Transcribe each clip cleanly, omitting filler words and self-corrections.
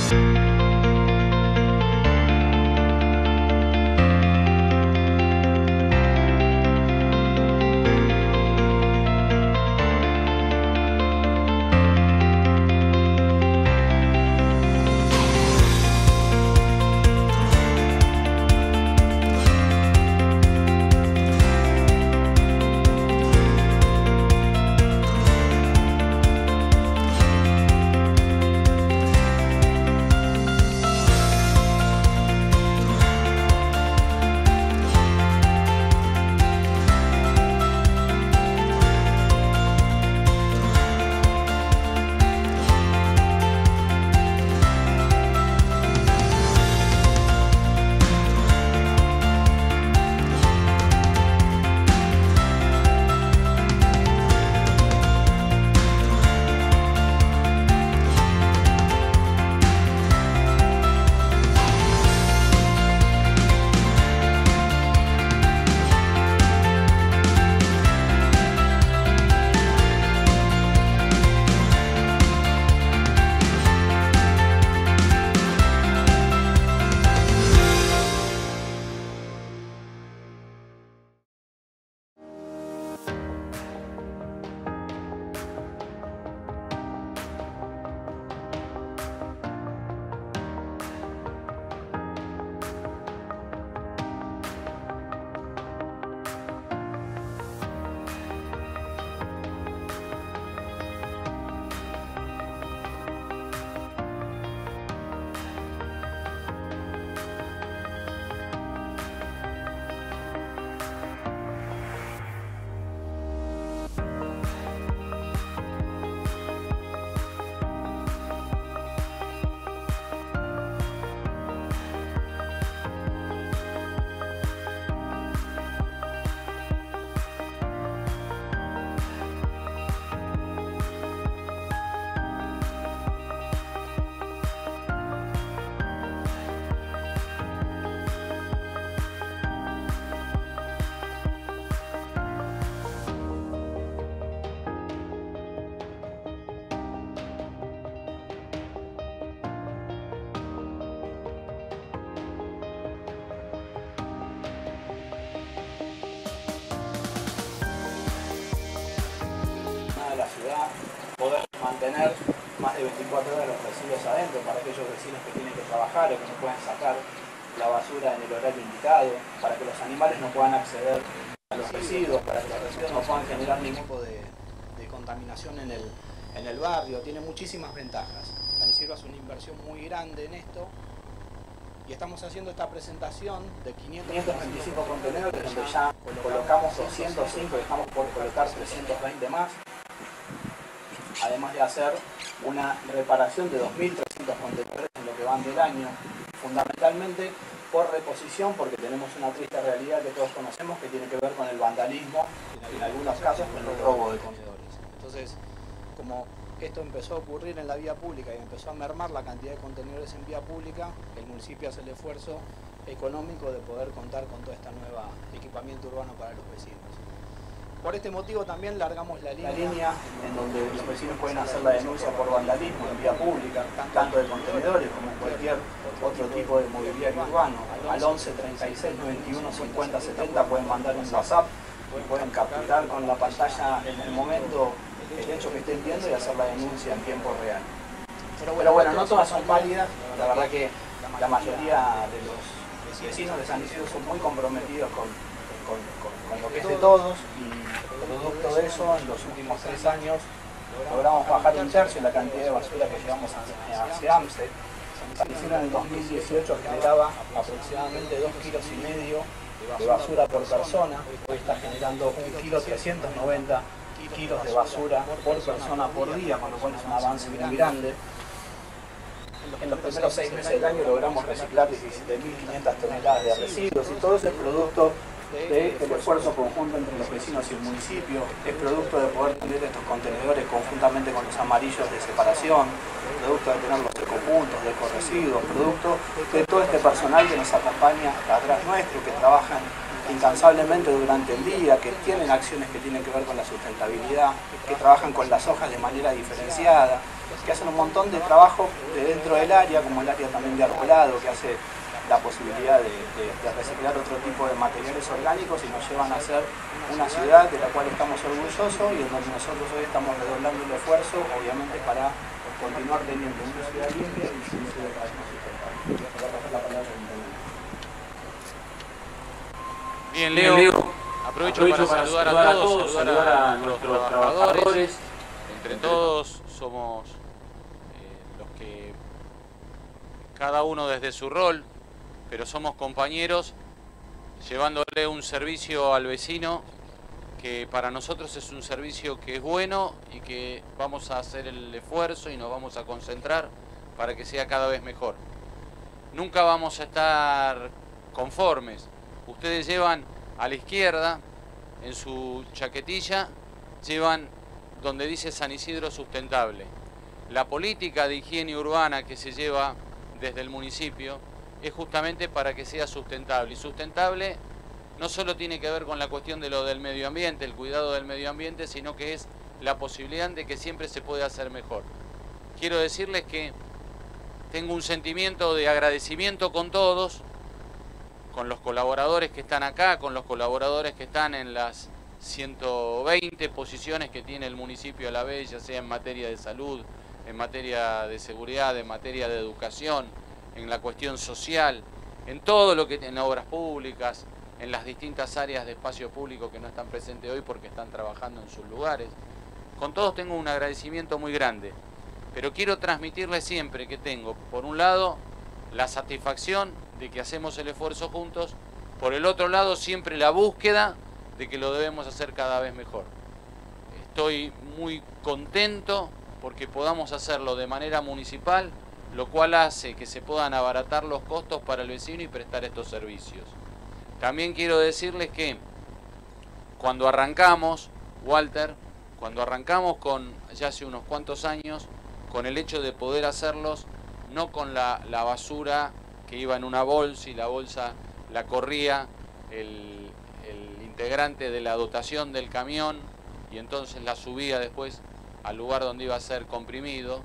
Poder mantener más de 24 horas los residuos adentro para aquellos vecinos que tienen que trabajar o que no pueden sacar la basura en el horario indicado, para que los animales no puedan acceder a los residuos, para que los residuos no puedan generar ningún tipo de contaminación en el barrio. Tiene muchísimas ventajas. San Isidro hace una inversión muy grande en esto y estamos haciendo esta presentación de 525 contenedores donde ya colocamos 205 y estamos por colocar 320 más. Además de hacer una reparación de 2.300 contenedores en lo que van del año, fundamentalmente por reposición, porque tenemos una triste realidad que todos conocemos que tiene que ver con el vandalismo y en algunos casos con el robo de contenedores. Entonces, como esto empezó a ocurrir en la vía pública y empezó a mermar la cantidad de contenedores en vía pública, el municipio hace el esfuerzo económico de poder contar con todo este nuevo equipamiento urbano para los vecinos. Por este motivo también largamos la línea en donde los vecinos pueden hacer la denuncia por vandalismo en vía pública, tanto de contenedores como cualquier otro tipo de mobiliario urbano. Al 11 36 91 50 70 pueden mandar un WhatsApp y pueden capturar con la pantalla en el momento el hecho que estén viendo y hacer la denuncia en tiempo real. Pero bueno, no todas son válidas. La verdad que la mayoría de los vecinos de San Isidro son muy comprometidos con lo que es de todos, y producto de eso, en los últimos 3 años logramos bajar un tercio la cantidad de basura que llevamos hacia Amstel. San Isidro en el 2018 generaba aproximadamente 2,5 kilos de basura por persona. Hoy está generando 1,390 kilos de basura por persona por día, con lo cual es un avance muy grande. En los primeros 6 meses del año logramos reciclar 17.500 toneladas de residuos, y todo ese producto del esfuerzo conjunto entre los vecinos y el municipio, es producto de poder tener estos contenedores conjuntamente con los amarillos de separación, producto de tener los ecopuntos, de ecoresiduos, producto de todo este personal que nos acompaña atrás nuestro, que trabajan incansablemente durante el día, que tienen acciones que tienen que ver con la sustentabilidad, que trabajan con las hojas de manera diferenciada, que hacen un montón de trabajo de dentro del área, como el área también de arbolado, que hace la posibilidad de reciclar otro tipo de materiales orgánicos y nos llevan a ser una ciudad de la cual estamos orgullosos y en donde nosotros hoy estamos redoblando el esfuerzo, obviamente, para continuar teniendo una ciudad limpia y una ciudad cada vez más sustentable. Voy a pasar la palabra al intendente. Bien, Leo, aprovecho para saludar a todos, saludar a nuestros trabajadores. Entre todos somos los que, cada uno desde su rol, pero somos compañeros, llevándole un servicio al vecino que para nosotros es un servicio que es bueno y que vamos a hacer el esfuerzo y nos vamos a concentrar para que sea cada vez mejor. Nunca vamos a estar conformes. Ustedes llevan a la izquierda, en su chaquetilla, llevan donde dice San Isidro Sustentable. La política de higiene urbana que se lleva desde el municipio es justamente para que sea sustentable. Y sustentable no solo tiene que ver con la cuestión de lo del medio ambiente, el cuidado del medio ambiente, sino que es la posibilidad de que siempre se puede hacer mejor. Quiero decirles que tengo un sentimiento de agradecimiento con todos, con los colaboradores que están acá, con los colaboradores que están en las 120 posiciones que tiene el municipio a la vez, ya sea en materia de salud, en materia de seguridad, en materia de educación, en la cuestión social, en todo lo que en obras públicas, en las distintas áreas de espacio público que no están presentes hoy porque están trabajando en sus lugares. Con todos tengo un agradecimiento muy grande, pero quiero transmitirles siempre que tengo, por un lado, la satisfacción de que hacemos el esfuerzo juntos, por el otro lado, siempre la búsqueda de que lo debemos hacer cada vez mejor. Estoy muy contento porque podamos hacerlo de manera municipal, lo cual hace que se puedan abaratar los costos para el vecino y prestar estos servicios. También quiero decirles que cuando arrancamos, Walter, cuando arrancamos ya hace unos cuantos años, con el hecho de poder hacerlos, no con la basura que iba en una bolsa y la bolsa la corría el integrante de la dotación del camión y entonces la subía después al lugar donde iba a ser comprimido.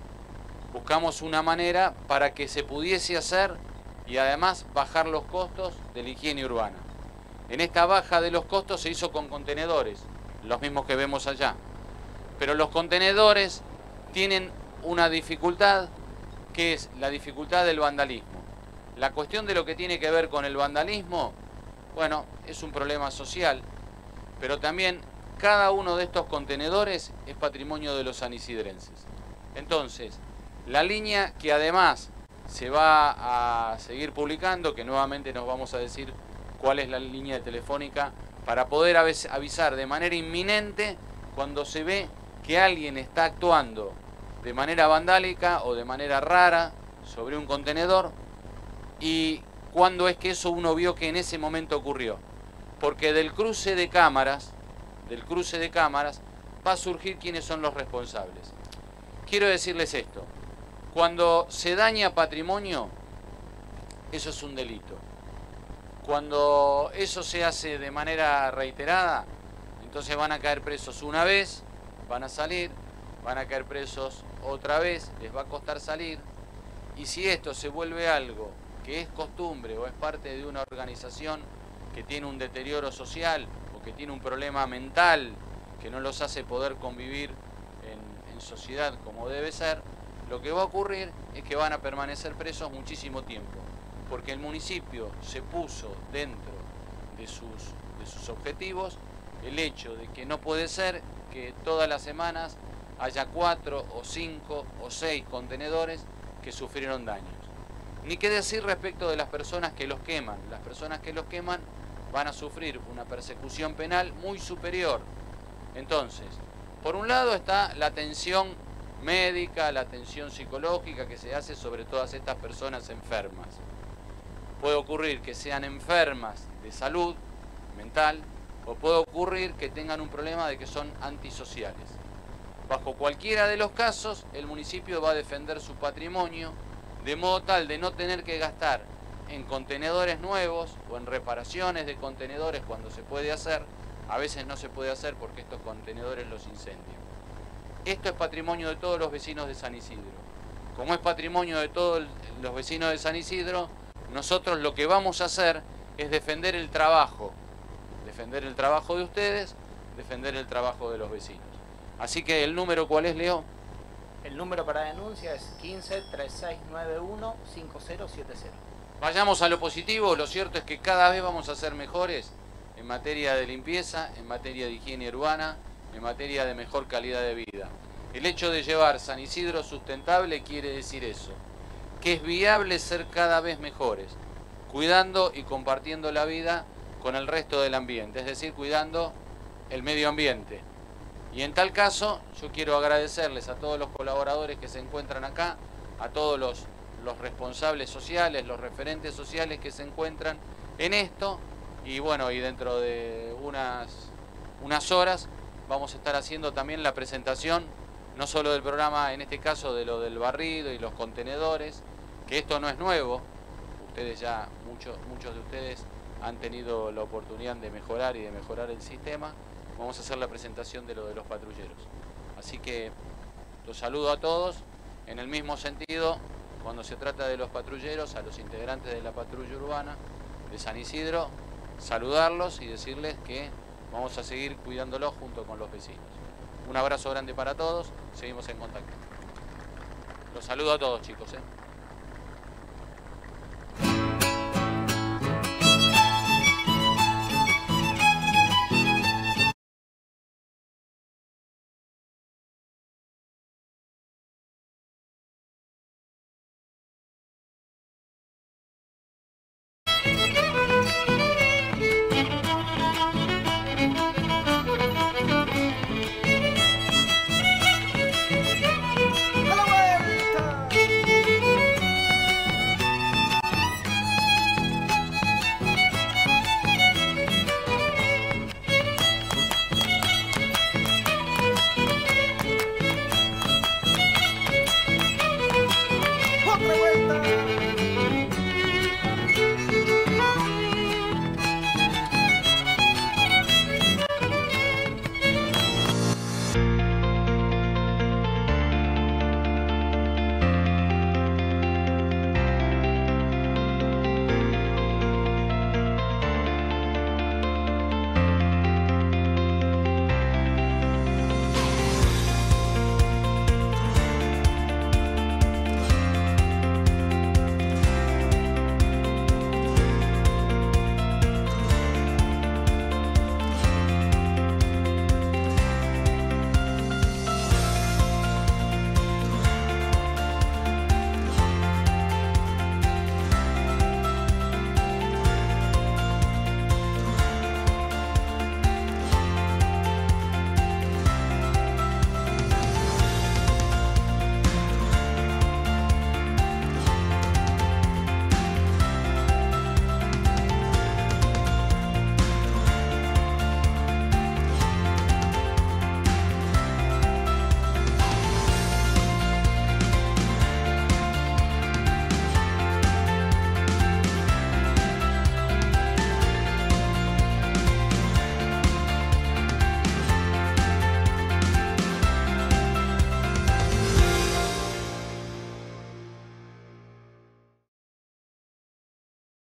Buscamos una manera para que se pudiese hacer y además bajar los costos de la higiene urbana. En esta baja de los costos se hizo con contenedores, los mismos que vemos allá. Pero los contenedores tienen una dificultad, que es la dificultad del vandalismo. La cuestión de lo que tiene que ver con el vandalismo, bueno, es un problema social, pero también cada uno de estos contenedores es patrimonio de los sanisidrenses. Entonces, la línea que además se va a seguir publicando, que nuevamente nos vamos a decir cuál es la línea telefónica, para poder avisar de manera inminente cuando se ve que alguien está actuando de manera vandálica o de manera rara sobre un contenedor y cuándo es que eso uno vio que en ese momento ocurrió. Porque del cruce de cámaras va a surgir quiénes son los responsables. Quiero decirles esto, cuando se daña patrimonio, eso es un delito. Cuando eso se hace de manera reiterada, entonces van a caer presos una vez, van a salir, van a caer presos otra vez, les va a costar salir. Y si esto se vuelve algo que es costumbre o es parte de una organización que tiene un deterioro social o que tiene un problema mental que no los hace poder convivir en sociedad como debe ser, lo que va a ocurrir es que van a permanecer presos muchísimo tiempo, porque el municipio se puso dentro de sus objetivos el hecho de que no puede ser que todas las semanas haya 4 o 5 o 6 contenedores que sufrieron daños. Ni qué decir respecto de las personas que los queman. Las personas que los queman van a sufrir una persecución penal muy superior. Entonces, por un lado está la atención médica, la atención psicológica que se hace sobre todas estas personas enfermas. Puede ocurrir que sean enfermas de salud mental o puede ocurrir que tengan un problema de que son antisociales. Bajo cualquiera de los casos, el municipio va a defender su patrimonio de modo tal de no tener que gastar en contenedores nuevos o en reparaciones de contenedores cuando se puede hacer. A veces no se puede hacer porque estos contenedores los incendian. Esto es patrimonio de todos los vecinos de San Isidro. Como es patrimonio de todos los vecinos de San Isidro, nosotros lo que vamos a hacer es defender el trabajo de ustedes, defender el trabajo de los vecinos. Así que el número, ¿cuál es, Leo? El número para denuncia es 15-3691-5070. Vayamos a lo positivo. Lo cierto es que cada vez vamos a ser mejores en materia de limpieza, en materia de higiene urbana, en materia de mejor calidad de vida. El hecho de llevar San Isidro sustentable quiere decir eso, que es viable ser cada vez mejores, cuidando y compartiendo la vida con el resto del ambiente, es decir, cuidando el medio ambiente. Y en tal caso, yo quiero agradecerles a todos los colaboradores que se encuentran acá, a todos los responsables sociales, los referentes sociales que se encuentran en esto. Y bueno, y dentro de unas horas vamos a estar haciendo también la presentación, no solo del programa, en este caso de lo del barrido y los contenedores, que esto no es nuevo. Ustedes ya, muchos de ustedes han tenido la oportunidad de mejorar y de mejorar el sistema. Vamos a hacer la presentación de lo de los patrulleros. Así que los saludo a todos. En el mismo sentido, cuando se trata de los patrulleros, a los integrantes de la patrulla urbana de San Isidro, saludarlos y decirles que vamos a seguir cuidándolos junto con los vecinos. Un abrazo grande para todos, seguimos en contacto. Los saludo a todos, chicos.